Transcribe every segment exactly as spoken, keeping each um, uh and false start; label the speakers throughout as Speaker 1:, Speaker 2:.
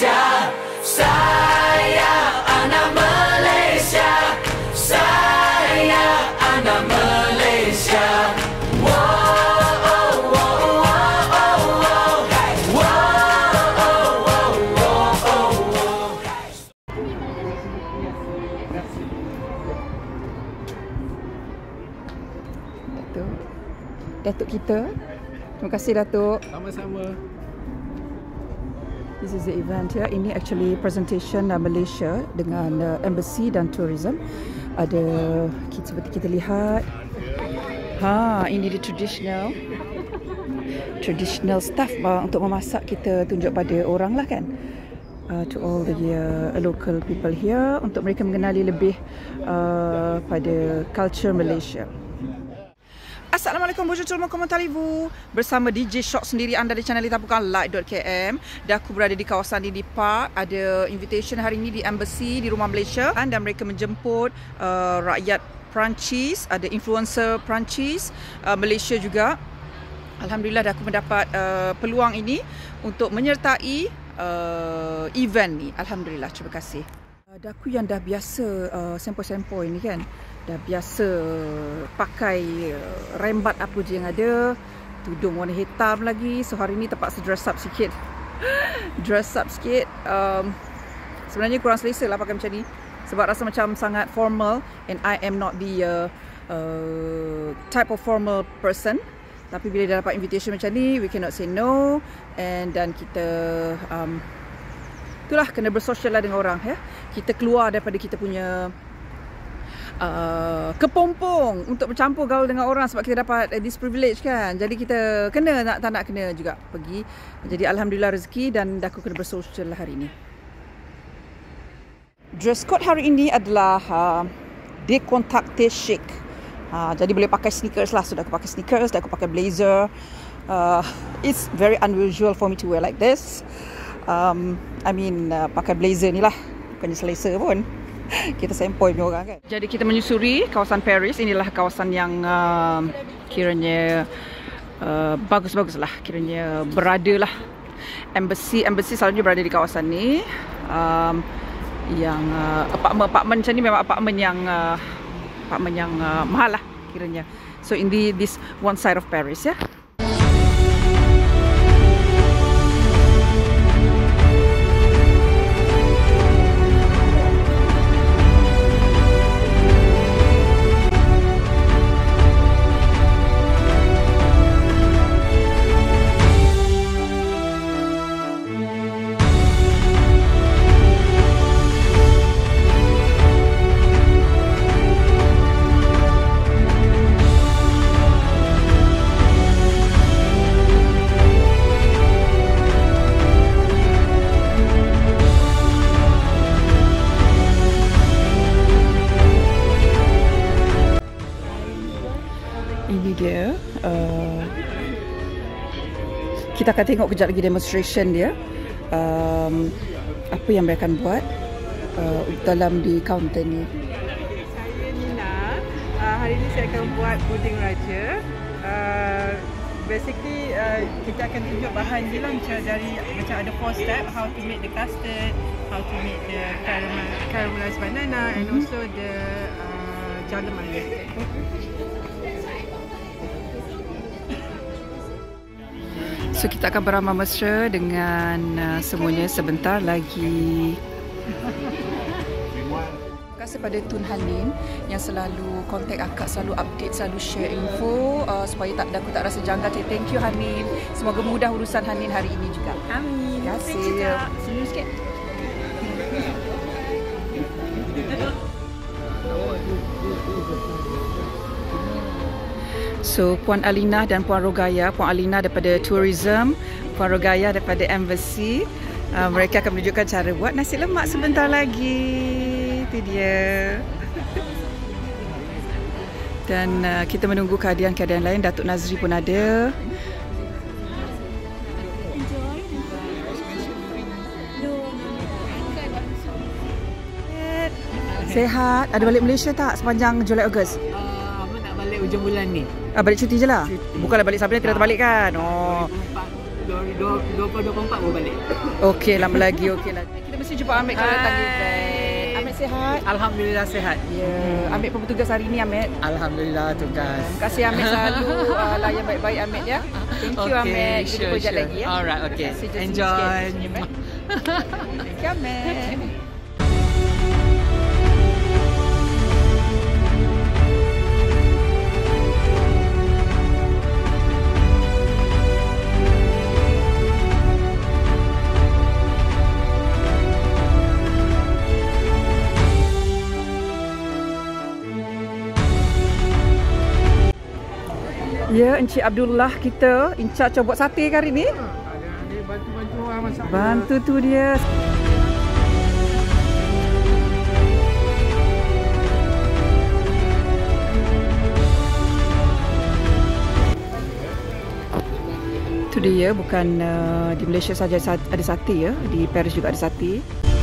Speaker 1: Malaysia. Saya anak Malaysia. Saya anak Malaysia.
Speaker 2: Datuk kita. Terima kasih Datuk.
Speaker 3: Sama-sama.
Speaker 2: This is the event here. Ini actually presentation uh, Malaysia dengan uh, Embassy dan Tourism. Ada kita, seperti kita lihat. Ha, ini the traditional traditional stuff uh, untuk memasak, kita tunjuk pada orang lah kan. Uh, to all the uh, local people here untuk mereka mengenali lebih uh, pada culture Malaysia. Assalamualaikum, bonjour tout le monde, comment allez-vous? Bersama D J Shock sendiri, anda di channel Ditapukan Light dot K M. Dan aku berada di kawasan Didi Park. Ada invitation hari ini di Embassy, di Rumah Malaysia. Dan mereka menjemput uh, rakyat Perancis, ada influencer Perancis, uh, Malaysia juga. Alhamdulillah aku mendapat uh, peluang ini untuk menyertai uh, event ni. Alhamdulillah, terima kasih. Uh, aku yang dah biasa uh, sempoi-sempoi ni kan, dah biasa pakai rembat apa je yang ada, tudung warna hitam lagi. So hari ni terpaksa dress up sikit. Dress up sikit. Um, sebenarnya kurang selesa lah pakai macam ni, sebab rasa macam sangat formal, and I am not the uh, uh, type of formal person. Tapi bila dah dapat invitation macam ni, we cannot say no. And dan kita um, itulah, kena bersosial lah dengan orang ya. Kita keluar daripada kita punya Uh, kepompong untuk bercampur gaul dengan orang, sebab kita dapat uh, this privilege kan. Jadi kita kena nak tak nak kena juga pergi. Jadi alhamdulillah rezeki, dan aku kena bersosial lah hari ini. Dress code hari ini adalah uh, décontracté chic. Uh, jadi boleh pakai sneakers lah. Sudah aku pakai sneakers, dah aku pakai blazer. Uh, it's very unusual for me to wear like this. Um, I mean uh, pakai blazer ni lah, bukannya selesa pun. Kita sempoi punya orang kan. Jadi kita menyusuri kawasan Paris. Inilah kawasan yang uh, kiranya uh, bagus-bagus lah, kiranya berada lah. Embassy, embassy selalunya berada di kawasan ni. Um, yang uh, apartment-apartment macam ni memang apartment yang uh, apartment yang uh, mahal lah kiranya. So in the, this one side of Paris ya. Ini dia. Uh, kita akan tengok kejap lagi demonstration dia. Um, apa yang mereka akan buat uh, dalam di kaunter ni.
Speaker 4: Saya Nina. Uh, hari ini saya akan buat puding raja. Uh, basically uh, kita akan tunjuk bahan dia lah, macam dari macam ada four step, how to make the custard, how to make the caramel, caramelized banana, and also the uh, jalaman.
Speaker 2: So kita akan beramah mesra dengan uh, semuanya sebentar lagi. Terima kasih pada Tun Hanin yang selalu kontak akak, selalu update, selalu share info uh, supaya tak aku tak rasa janggal. Thank you Hanin. Semoga mudah urusan Hanin hari ini juga.
Speaker 4: Amin.
Speaker 2: Terima kasih.
Speaker 4: Senyum sikit.
Speaker 2: So Puan Alina dan Puan Rogaya, Puan Alina daripada Tourism, Puan Rogaya daripada Embassy, uh, mereka akan menunjukkan cara buat nasi lemak sebentar lagi. Itu dia. Dan uh, kita menunggu kehadiran-kehadiran lain. Datuk Nazri pun ada. Sehat. Ada balik Malaysia tak sepanjang Julai Ogos?
Speaker 4: Balik hujung bulan ni.
Speaker 2: Ah, balik cuti je lah? Bukanlah balik sampai ni tidak terbalik kan? Oh.
Speaker 3: dua puluh dua puluh empat baru balik.
Speaker 2: Okey, lama lagi, okey lah. Kita mesti jumpa Ahmed kalau datang event. Ahmed sihat?
Speaker 3: Alhamdulillah sihat.
Speaker 2: Ya, yeah. Ahmed pun bertugas hari ni, Ahmed.
Speaker 3: Alhamdulillah tugas.
Speaker 2: Terima kasih Ahmed selalu uh, layan baik-baik Ahmed ya. Thank you
Speaker 3: Okay,
Speaker 2: Ahmed. Kita
Speaker 3: sure,
Speaker 2: jumpa sekejap
Speaker 3: sure.
Speaker 2: lagi ya.
Speaker 3: Alright, okay.
Speaker 2: Terima kasih, just
Speaker 3: Enjoy.
Speaker 2: sikit senyum, eh. Thank you Ahmed. Ya, Encik Abdullah kita in charge buat sate ke hari ni?
Speaker 5: Dia bantu-bantu orang masak.
Speaker 2: Bantu tu dia. Tu dia, bukan uh, di Malaysia saja ada sate ya, di Paris juga ada sate.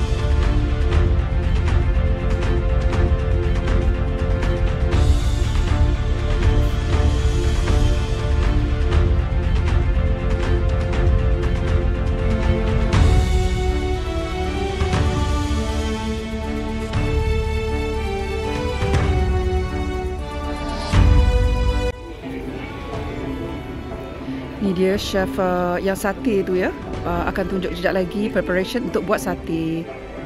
Speaker 2: Ni dia chef uh, yang sate tu ya, uh, akan tunjuk sekejap lagi preparation untuk buat sate.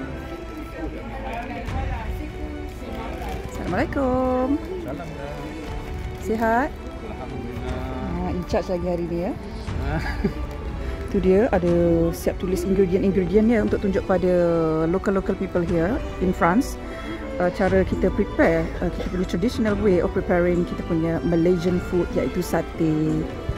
Speaker 2: Assalamualaikum.
Speaker 5: Salam.
Speaker 2: Sihat?
Speaker 5: Alhamdulillah.
Speaker 2: Ha, in charge lagi hari ni ya. Tu dia, ada siap tulis ingredient-ingredient ya untuk tunjuk pada local-local people here in France. Uh, cara kita prepare, uh, kita punya traditional way of preparing kita punya Malaysian food iaitu sate.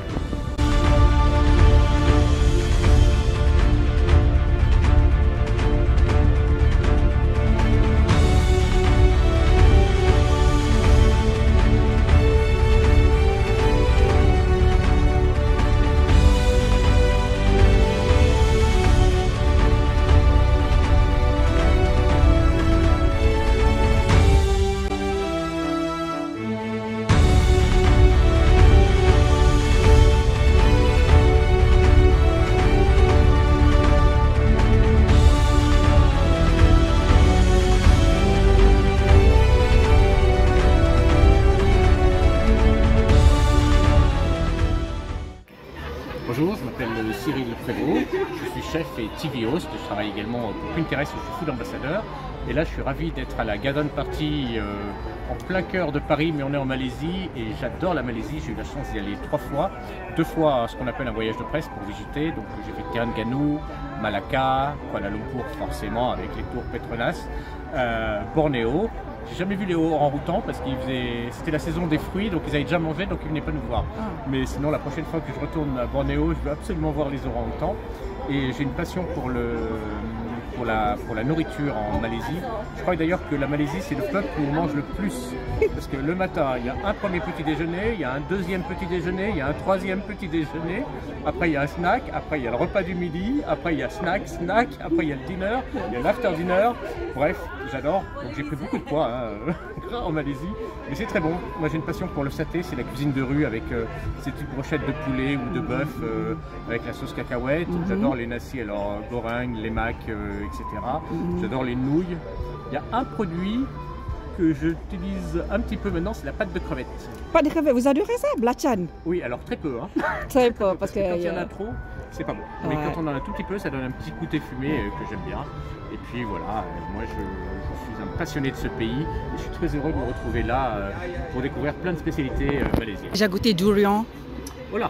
Speaker 5: Bonjour, je m'appelle Cyril Prévost, je suis chef et T V host, je travaille également pour Pinterest où je suis food ambassadeur. Et là je suis ravi d'être à la Garden Party euh, en plein cœur de Paris, mais on est en Malaisie et j'adore la Malaisie, j'ai eu la chance d'y aller trois fois. Deux fois à ce qu'on appelle un voyage de presse pour visiter, donc j'ai fait Terengganu, Malacca, Kuala Lumpur forcément avec les tours Petronas, euh, Bornéo. J'ai jamais vu les orang-outans parce que c'était la saison des fruits, donc ils avaient déjà mangé, donc ils venaient pas nous voir. Ah. Mais sinon, la prochaine fois que je retourne à Bornéo, je veux absolument voir les orang-outans. Et j'ai une passion pour, le, pour, la, pour la nourriture en Malaisie. Je crois d'ailleurs que la Malaisie, c'est le peuple où on mange le plus. Parce que le matin, il y a un premier petit déjeuner, il y a un deuxième petit déjeuner, il y a un troisième petit déjeuner. Après, il y a un snack, après, il y a le repas du midi, après, il y a snack, snack, après, il y a le dinner, il y a l'after dinner. Bref, j'adore. Donc j'ai pris beaucoup de poids hein, en Malaisie, mais c'est très bon. Moi j'ai une passion pour le saté, c'est la cuisine de rue avec euh, ces petites brochettes de poulet ou de bœuf euh, avec la sauce cacahuète. Mm-hmm. J'adore les nasi, alors goreng, les macs, euh, et cetera. Mm-hmm. J'adore les nouilles. Il y a un produit que j'utilise un petit peu maintenant, c'est la pâte de crevette.
Speaker 2: Pâte de crevette, vous adorez ça, Blachan?
Speaker 5: Oui, alors très peu. Hein.
Speaker 2: Très peu, parce, parce que,
Speaker 5: que quand il y en
Speaker 2: a...
Speaker 5: a trop, c'est pas bon.
Speaker 2: Ouais.
Speaker 5: Mais quand on en a un tout petit peu, ça donne un petit goûter fumé euh, que j'aime bien. Et puis voilà, euh, moi je, je suis un passionné de ce pays et je suis très heureux de me retrouver là euh, pour découvrir plein de spécialités euh, malaisiennes.
Speaker 2: J'ai goûté durian.
Speaker 5: Voilà.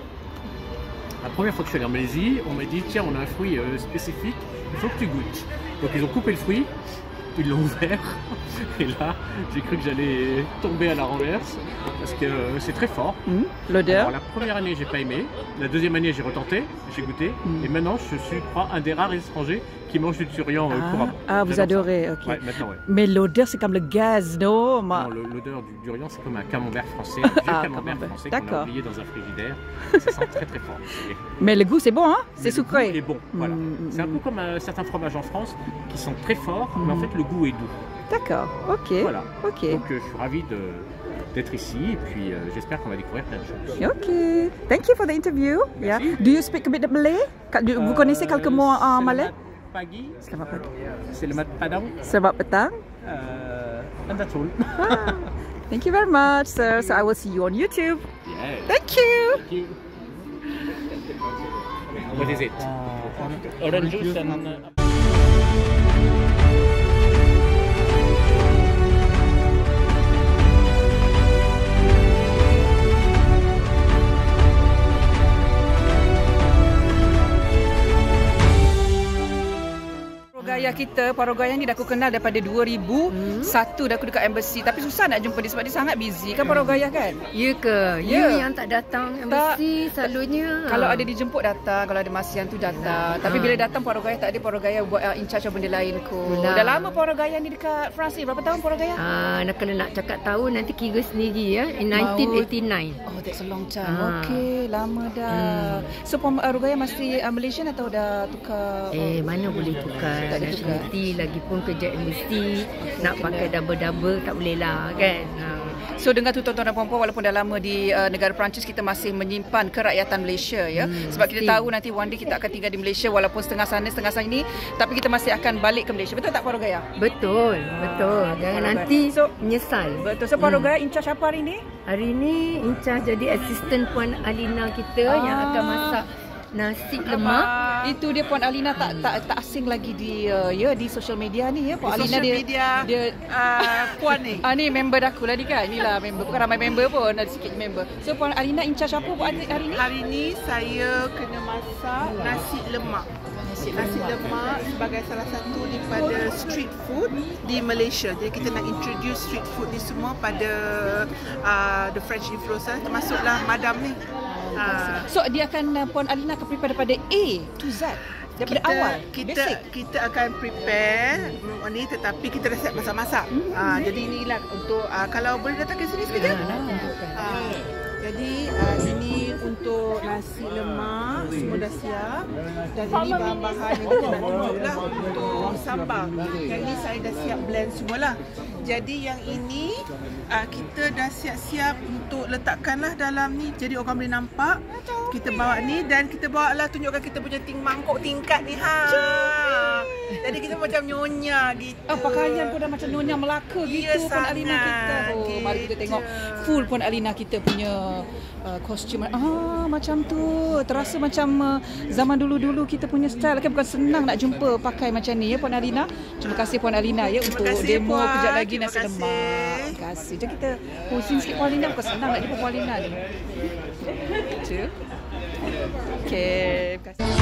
Speaker 5: La première fois que je suis allé en Malaisie, on m'a dit tiens, on a un fruit euh, spécifique, il faut que tu goûtes. Donc ils ont coupé le fruit, ils l'ont ouvert et là j'ai cru que j'allais tomber à la renverse parce que euh, c'est très fort.
Speaker 2: Mmh. L'odeur.
Speaker 5: La première année j'ai pas aimé, la deuxième année j'ai retenté, j'ai goûté mmh. et maintenant je suis je crois, un des rares étrangers qui mange du durian euh,
Speaker 2: ah,
Speaker 5: couramment.
Speaker 2: Ah, vous adorez, ça. Ok.
Speaker 5: Ouais, maintenant, ouais.
Speaker 2: Mais l'odeur c'est comme le gaz, non?
Speaker 5: Non, l'odeur du durian c'est comme un camembert français, un vieux ah, camembert français qu'on a oublié dans un frigidaire. Ça sent très très fort. Et...
Speaker 2: Mais le goût c'est bon, hein? C'est sucré.
Speaker 5: Le goût est bon, voilà. Mmh, c'est un peu comme euh, certains fromages en France qui sont très forts, mmh. mais en fait le goût est doux.
Speaker 2: D'accord, ok.
Speaker 5: Voilà.
Speaker 2: Okay.
Speaker 5: Donc euh, je suis ravi de, d'être ici et puis euh, j'espère qu'on va découvrir plein de choses.
Speaker 2: Okay. Thank you for the interview. Yeah. Do you speak a bit of Malay? Vous connaissez quelques mots en malais?
Speaker 5: Pagi.
Speaker 2: Selamat pagi.
Speaker 5: Selamat padang.
Speaker 2: Selamat petang.
Speaker 5: Uh, and that's all.
Speaker 2: Ah. Thank you very much, sir. So I will see you on YouTube.
Speaker 5: Yeah.
Speaker 2: Thank you.
Speaker 5: Thank you. What is it? Uh, orange juice and... Uh,
Speaker 2: Parogaya kita, Parogaya ni dah aku kenal daripada dua ribu satu hmm. dah aku dekat embassy. Tapi susah nak jumpa dia sebab dia sangat busy kan Parogaya kan?
Speaker 6: Ya ke? Ya yeah. Yang tak datang embassy tak, selalunya.
Speaker 2: Kalau ada dijemput datang, kalau ada masa yang tu datang. Tapi ha. bila datang Parogaya tak ada, Parogaya buat uh, in charge of benda lain kot. Dah lama Parogaya ni dekat France ni. Berapa tahun Parogaya?
Speaker 6: Ah, nak kena nak cakap tahun nanti kira sendiri ya. In nineteen eighty-nine.
Speaker 2: Oh, that's a long time. Ha. Okey, lama dah. Hmm. So Parogaya masih uh, Malaysian atau dah tukar?
Speaker 6: Eh, mana boleh tukar? Nationality lagipun kerja embassy nak pakai double-double tak boleh lah kan. Ha.
Speaker 2: So dengar tu tuan-tuan dan puan-puan, walaupun dah lama di uh, negara Perancis, kita masih menyimpan kerakyatan Malaysia ya. Hmm, sebab kita tahu nanti one day kita akan tinggal di Malaysia walaupun setengah sana setengah sini, tapi kita masih akan balik ke Malaysia. Betul tak Parogaya?
Speaker 6: Betul, betul. Jangan Parogaya. Nanti so, menyesal.
Speaker 2: Betul. So Parogaya hmm. in charge apa hari ni?
Speaker 6: Hari ni in charge jadi assistant Puan Alina kita ah. yang akan masak nasi lemak.
Speaker 2: Itu dia Puan Alina tak tak tak asing lagi di uh, ya di social media ni ya. Puan
Speaker 4: di
Speaker 2: Alina dia
Speaker 4: media,
Speaker 2: dia
Speaker 4: uh, Puan ni.
Speaker 2: Ah ni member aku lah ni kan. Inilah member. Bukan ramai member pun, ada sikit member. So Puan Alina in charge apa buat hari ni?
Speaker 4: Hari ni saya kena masak nasi lemak. Nasi lemak sebagai salah satu daripada street food di Malaysia. Jadi kita nak introduce street food ni semua pada uh, the French influencer, termasuklah Madam ni.
Speaker 2: Uh, so dia akan uh, Puan Alina akan prepare daripada A to Z daripada
Speaker 4: kita,
Speaker 2: awal.
Speaker 4: Kita
Speaker 2: basic.
Speaker 4: kita akan prepare mm, ni tetapi kita dah siap masak-masak. Mm-hmm. Uh, jadi inilah untuk uh, kalau boleh datang ke sini sekejap. Uh, jadi uh, ini untuk nasi lemak semua dah siap dan ini bahan-bahan yang kita nak tunjuklah untuk sambal. Yang ini saya dah siap blend semualah. Jadi yang ini uh, kita dah siap-siap untuk letakkanlah dalam ni. Jadi orang boleh nampak. Kita bawa ni dan kita bawa lah tunjukkan kita punya ting mangkuk tingkat ni ha. Jadi kita macam nyonya gitu.
Speaker 2: Oh, pakaian pun dah macam nyonya Melaka gitu
Speaker 4: ya,
Speaker 2: Puan Alina kita. Oh, gitu. Mari kita tengok full Puan Alina kita punya uh, kostum. Ah, macam tu. Terasa macam uh, zaman dulu-dulu kita punya style. Kan bukan senang nak jumpa pakai macam ni ya Puan Alina. Terima kasih Puan Alina ya untuk
Speaker 4: kasih,
Speaker 2: demo
Speaker 4: Puan.
Speaker 2: kejap lagi nasi
Speaker 4: Terima
Speaker 2: lemak. Terima kasih. Jom kita pusing sikit Puan Alina. Bukan senang nak jumpa Puan Alina ni. Tu. Okey, terima kasih.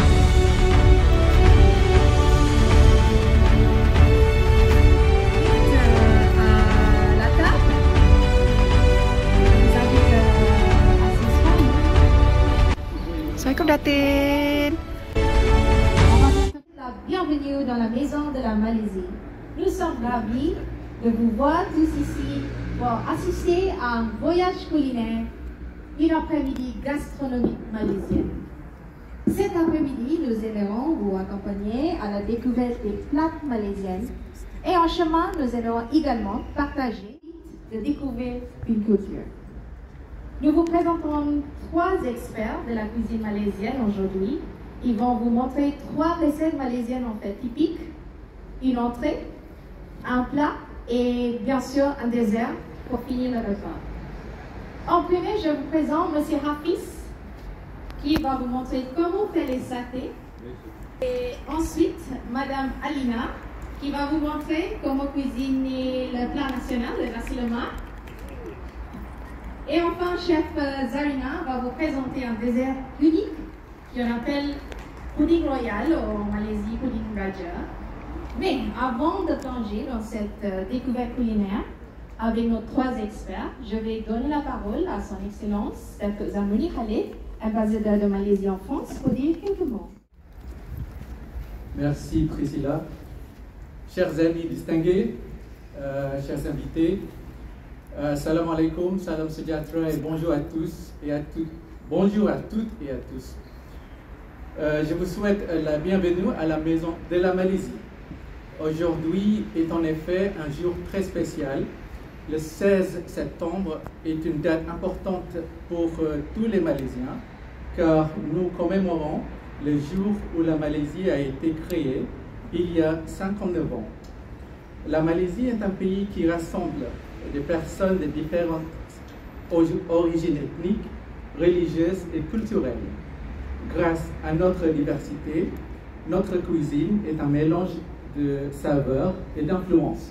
Speaker 2: Assalamualaikum Datin.
Speaker 7: Bienvenue dans la maison de la Malaisie. Nous sommes ravis de vous voir tous ici pour assister à un voyage culinaire, une après-midi gastronomique malaisienne. Cet après-midi, nous aimerons vous accompagner à la découverte des plats malaisiennes et en chemin, nous aimerons également partager de découvrir une culture. Nous vous présenterons trois experts de la cuisine malaisienne aujourd'hui. Ils vont vous montrer trois recettes malaisiennes en fait typiques, une entrée, un plat et bien sûr un dessert pour finir le repas. En premier, je vous présente Monsieur Hafiz qui va vous montrer comment faire les satés. Et ensuite, Madame Alina qui va vous montrer comment cuisiner le plat national, le nasi lemak. Et enfin, chef Zarina va vous présenter un dessert unique qu'on appelle pudding royal en Malaisie, pudding raja. Mais avant de plonger dans cette découverte culinaire avec nos trois experts, je vais donner la parole à son Excellence, Dato' Zamruni Khalid, ambassadeur de Malaisie en France, pour dire quelques mots.
Speaker 8: Merci Priscilla. Chers amis distingués, euh, chers invités, Euh, salam alaikum, salam sejahtera et bonjour à tous et à toutes. Bonjour à toutes et à tous. Euh, je vous souhaite la bienvenue à la maison de la Malaisie. Aujourd'hui est en effet un jour très spécial le seize septembre est une date importante pour euh, tous les Malaisiens, car nous commémorons le jour où la Malaisie a été créée, il y a cinquante-neuf ans. La Malaisie est un pays qui rassemble des personnes de différentes origines ethniques, religieuses et culturelles. Grâce à notre diversité, notre cuisine est un mélange de saveurs et d'influences.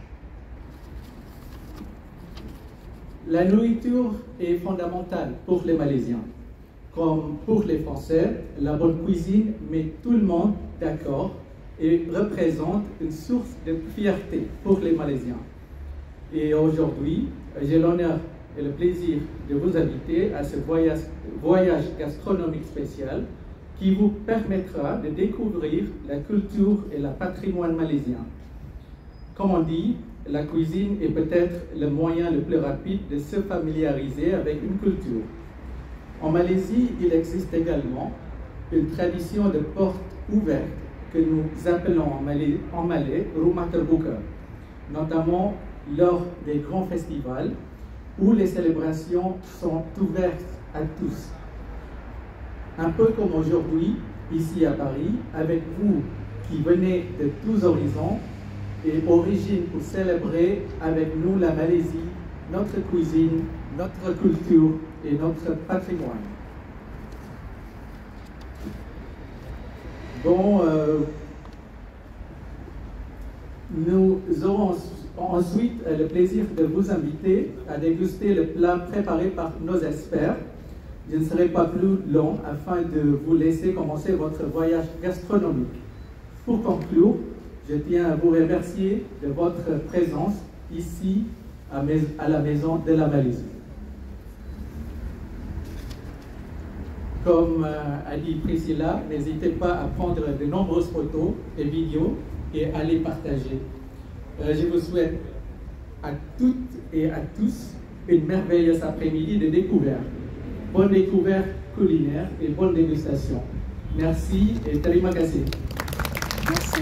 Speaker 8: La nourriture est fondamentale pour les Malaisiens. Comme pour les Français, la bonne cuisine met tout le monde d'accord et représente une source de fierté pour les Malaisiens. Et aujourd'hui, j'ai l'honneur et le plaisir de vous inviter à ce voyage, voyage gastronomique spécial qui vous permettra de découvrir la culture et le patrimoine malaisien. Comme on dit, la cuisine est peut-être le moyen le plus rapide de se familiariser avec une culture. En Malaisie, il existe également une tradition de porte ouverte que nous appelons en malais, en malais Rumah Terbuka, notamment lors des grands festivals où les célébrations sont ouvertes à tous. Un peu comme aujourd'hui, ici à Paris, avec vous qui venez de tous horizons et origines pour célébrer avec nous la Malaisie, notre cuisine, notre culture et notre patrimoine. Bon, euh, nous aurons ensuite le plaisir de vous inviter à déguster le plat préparé par nos experts. Je ne serai pas plus long afin de vous laisser commencer votre voyage gastronomique. Pour conclure, je tiens à vous remercier de votre présence ici à, à la Maison de la Malaisie. Comme euh, a dit Priscilla, n'hésitez pas à prendre de nombreuses photos et vidéos et à les partager. Euh, je vous souhaite à toutes et à tous une merveilleuse après-midi de découverte. Bonne découverte culinaire et bonne dégustation. Merci et terima kasih.
Speaker 2: Merci.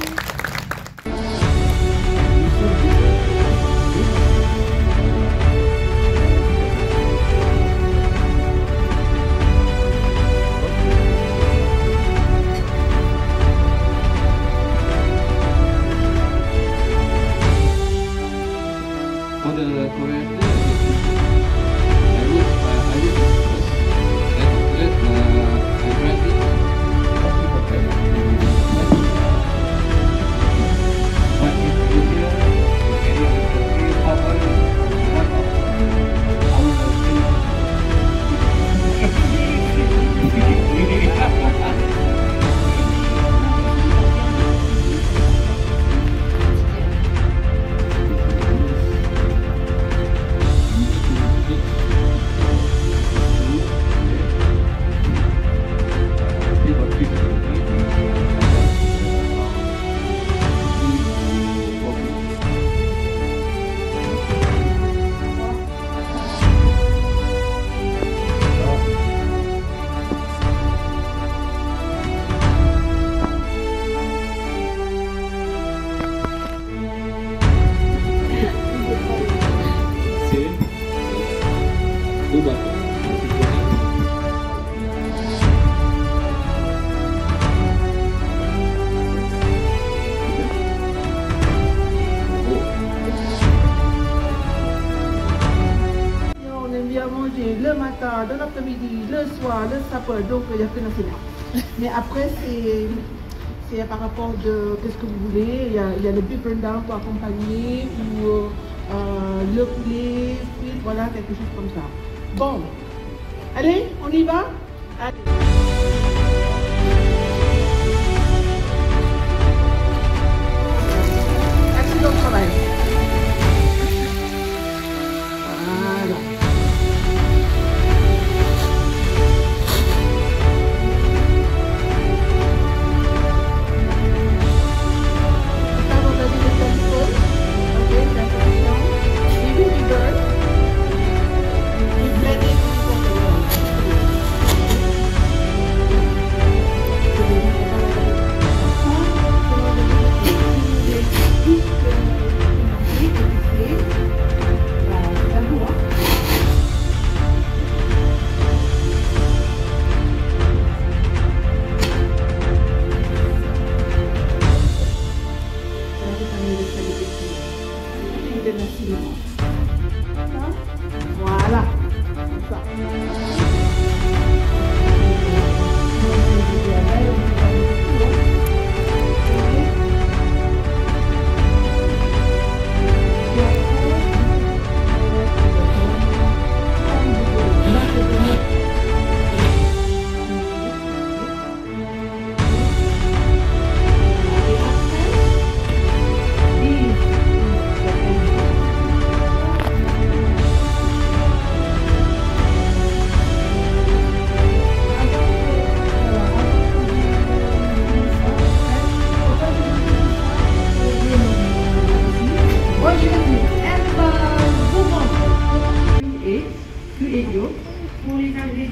Speaker 9: le matin, dans l'après-midi, le soir, le sapin, donc il y a que dans là. Mais après, c'est par rapport de qu'est-ce que vous voulez. Il y a, il y a le beef rendang pour accompagner, ou euh, le poulet, puis voilà, quelque chose comme ça. Bon, allez, on y va? Allez. Accident de travail.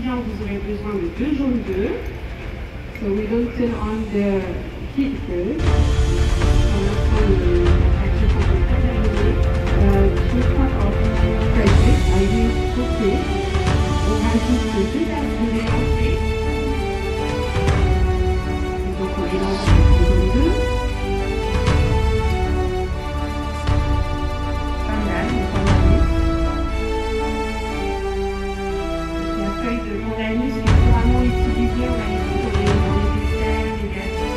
Speaker 10: étudiants, vous aurez besoin de deux jaunes d'œufs. So we don't turn on the heat first. On apprend le action pour le terminer. Two cups of credit, I use coupé. On rajoute deux tasses de lait entrée. Donc on mélange avec le jaune d'œuf. Banane, on l'anus. La feuille de l'anus est couramment utilisée, on la met dans les dans les desserts, les gâteaux.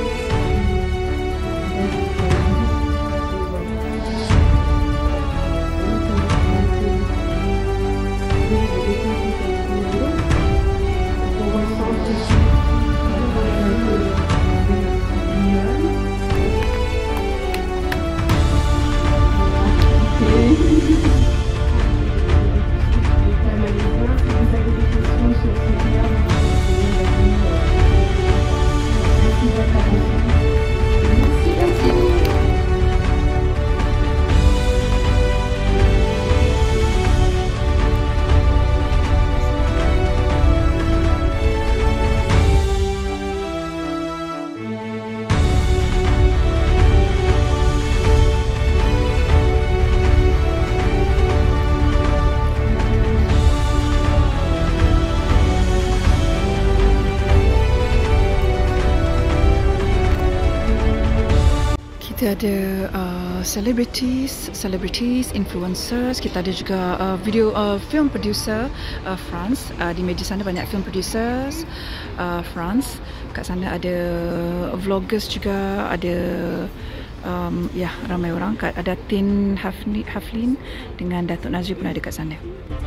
Speaker 2: Kita ada uh, celebrities, celebrities, influencers. Kita ada juga uh, video uh, film producer uh, France. Uh, di meja sana banyak film producers uh, France. Kat sana ada vloggers juga, ada um, ya ramai orang. Kat ada Tin Hafni, Haflin dengan Datuk Nazri pun ada kat sana.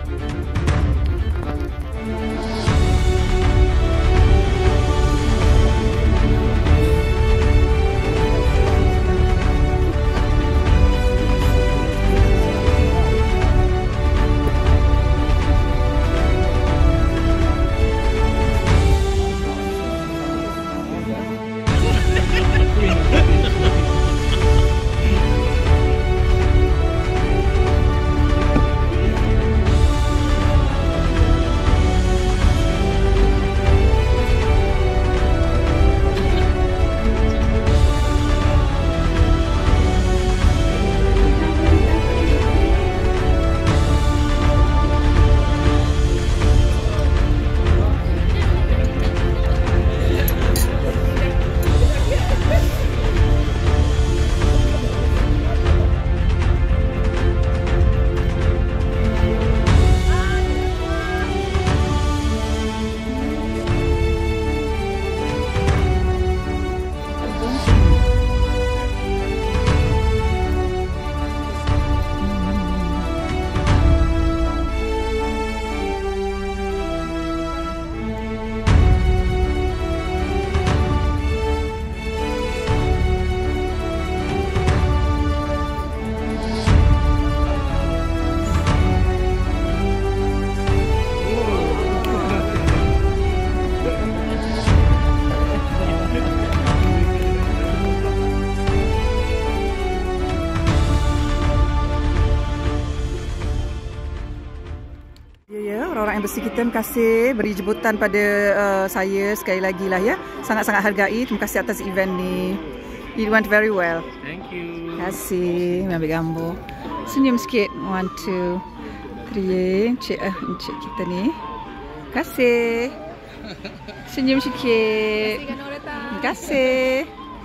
Speaker 2: Orang-orang yang bersih kita, terima kasih beri jemputan pada uh, saya sekali lagi lah ya. Sangat-sangat hargai. Terima kasih atas event ni. It went very well.
Speaker 5: Thank you.
Speaker 2: Terima kasih. Ambil gambar. Senyum sikit. One, two, three. Encik, uh, encik kita ni. Terima kasih. Senyum sikit. Terima kasih.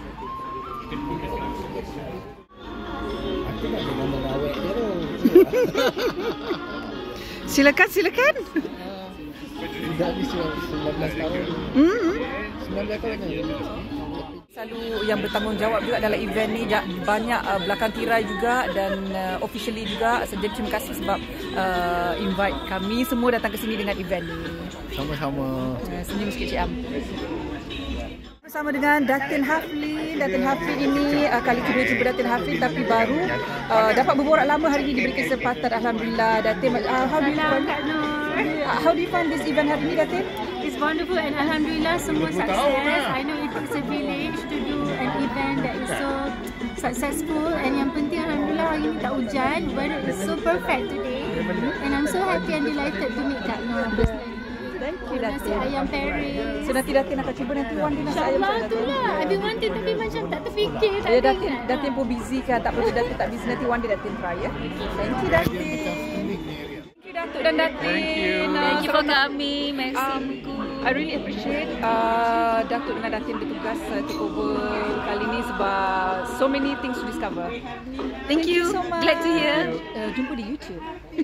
Speaker 2: Silakan, silakan.
Speaker 3: Tidak di sembilan belas tahun.
Speaker 2: Hmm.
Speaker 3: sembilan belas tahun kan.
Speaker 2: Selalu yang bertanggungjawab juga dalam event ni, banyak uh, belakang tirai juga dan uh, officially juga. Jadi terima kasih sebab uh, invite kami semua datang ke sini dengan event ni.
Speaker 3: Sama-sama.
Speaker 2: Uh, senyum sikit Cik Am. Bersama dengan Datin Haflin. Datin Haflin ini uh, kali kedua jumpa Datin Haflin tapi baru uh, dapat berborak lama hari ini, diberi kesempatan. Alhamdulillah. Datin, uh, how do you find uh, how do you find this event hari ini, Datin?
Speaker 11: It's wonderful and Alhamdulillah semua sukses. I know it takes a village to do an event that is so successful and yang penting Alhamdulillah hari ini tak hujan. Weather is so perfect today and I'm so happy and delighted to meet Kak Noor personally.
Speaker 2: Thank Okay,
Speaker 11: nasi
Speaker 2: Datin.
Speaker 11: ayam Paris.
Speaker 2: So nanti Datin akan cuba nanti Wan dia nasi ayam
Speaker 11: InsyaAllah
Speaker 2: sana,
Speaker 11: tu
Speaker 2: Datin.
Speaker 11: lah. I've been wanting tapi macam tak terfikir. Tak
Speaker 2: Ya,
Speaker 11: ada
Speaker 2: Datin,
Speaker 11: ingat.
Speaker 2: Datin pun busy kan. Tak perlu Datin tak busy. Nanti Wan dia Datin try ya. Thank you Datin. Thank you Datuk dan Datin.
Speaker 5: Thank you.
Speaker 2: Uh,
Speaker 11: Thank you for
Speaker 2: selamat-
Speaker 11: coming. Merci
Speaker 2: Um,
Speaker 11: beaucoup.
Speaker 2: I really appreciate uh, Datuk dengan Datin bertugas uh, take over kali ni sebab so many things to discover.
Speaker 11: Thank you.
Speaker 2: so much.
Speaker 11: Glad to hear.
Speaker 2: Uh, jumpa di YouTube.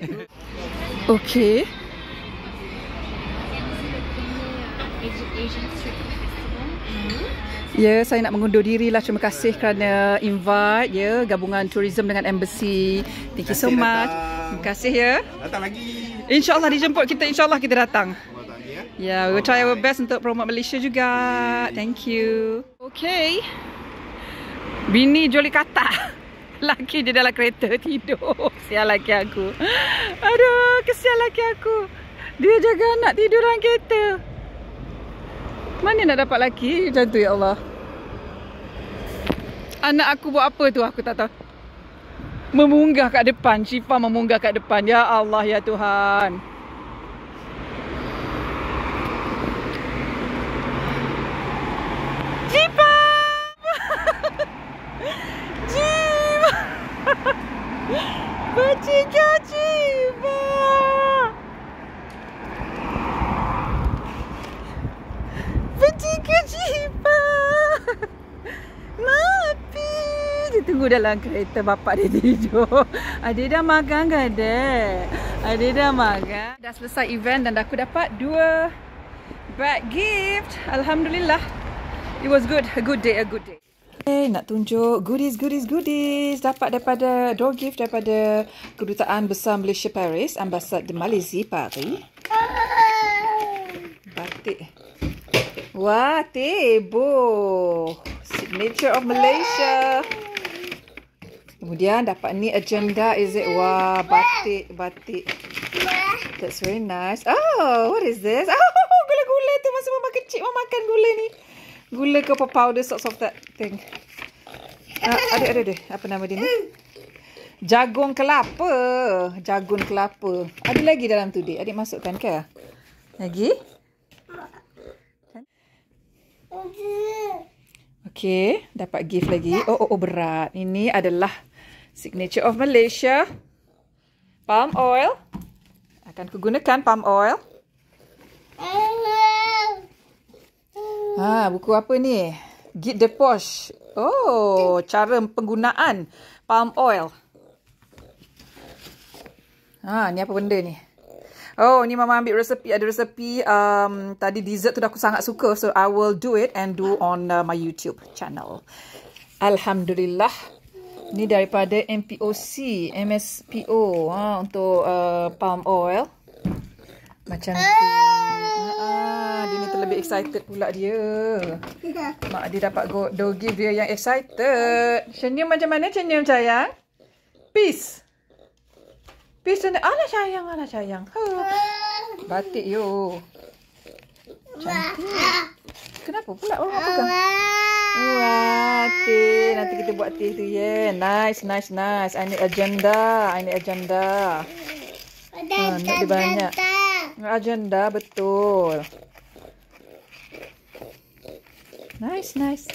Speaker 2: Okay.
Speaker 11: Asian Street Festival.
Speaker 2: Ya, saya nak mengundur diri lah. Terima kasih kerana invite ya, gabungan tourism dengan embassy. Thank you so much. Terima kasih ya.
Speaker 3: Datang lagi.
Speaker 2: InsyaAllah dijemput kita, insyaAllah kita datang. Ya, yeah, we will try our best untuk promote Malaysia juga. Thank you. Okay. Bini Joli kata. Laki dia dalam kereta tidur. Kesian laki aku. Aduh, kesian laki aku. Dia jaga anak tidur dalam kereta. Mana nak dapat laki macam tu, ya Allah. Anak aku buat apa tu aku tak tahu. Memunggah kat depan. Syifa memunggah kat depan. Ya Allah, ya Tuhan. Syifa! Syifa! Bacika Syifa! Bacika Syifa! Mati! Dia tunggu dalam kereta bapak dia tidur. Adik dah makan ke adik? Adik dah makan. Dah selesai event dan aku dapat dua bag gift. Alhamdulillah. It was good. A good day, a good day. Okay, nak tunjuk goodies, goodies, goodies. Dapat daripada door gift daripada Kedutaan Besar Malaysia Paris, Ambassade de Malaisie, Paris. Batik. Wah, tebo. Signature of Malaysia. Kemudian dapat ni agenda, is it? Wah, batik, batik. That's very nice. Oh, what is this? Oh, gula-gula tu. Masa mama kecil mama makan gula ni. Gula ke apa powder, sorts of that thing. Ah, ada, ada, ada. Apa nama dia ni? Jagung kelapa. Jagung kelapa. Ada lagi dalam tu, Dik. Adik masukkan ke? Lagi? Okay, dapat gift lagi. Oh, oh, oh, berat. Ini adalah signature of Malaysia. Palm oil. Akan kugunakan palm oil. Ha, buku apa ni? Guide de Poche. Oh, cara penggunaan palm oil. Ha, ni apa benda ni? Oh, ni mama ambil resepi. Ada resepi. Um, tadi dessert tu dah aku sangat suka. So, I will do it and do on uh, my YouTube channel. Alhamdulillah. Ni daripada M P O C. M S P O. Ha, untuk uh, palm oil. Macam tu. Ah, dia ni terlebih excited pula dia. Mak dia dapat go, do give dia yang excited. Senyum macam mana senyum sayang? Peace. Peace sana. Alah sayang, alah sayang. Huh. Batik yo. Cantik. Kenapa pula orang pegang? Wah, teh. Nanti kita buat teh tu ya. Yeah. Nice, nice, nice. I need agenda. I need agenda. Ha, nak dia banyak. Agenda, betul. Nice, nice.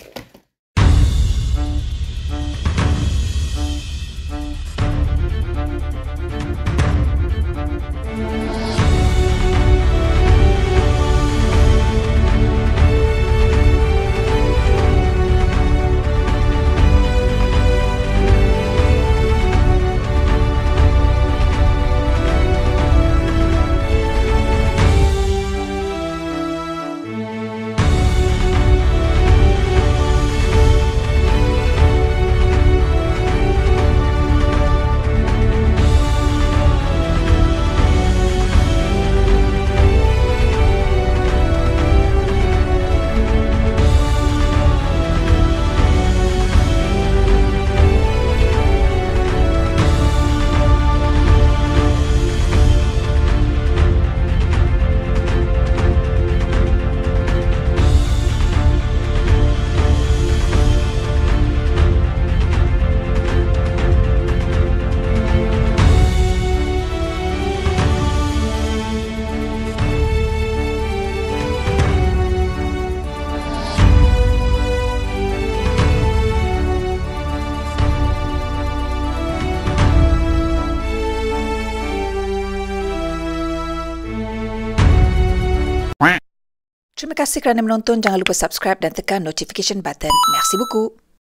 Speaker 2: Terima kasih kerana menonton. Jangan lupa subscribe dan tekan notification button. Merci beaucoup.